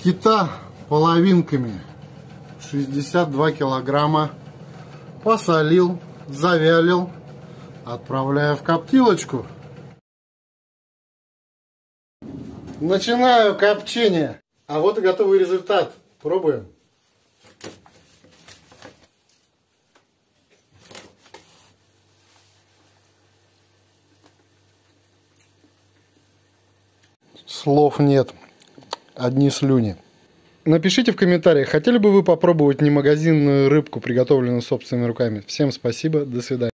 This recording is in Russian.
Кита половинками 62 килограмма. Посолил, завялил. Отправляю в коптилочку. Начинаю копчение. А вот и готовый результат. Пробуем. Слов нет. Одни слюни. Напишите в комментариях, хотели бы вы попробовать немагазинную рыбку, приготовленную собственными руками. Всем спасибо, до свидания.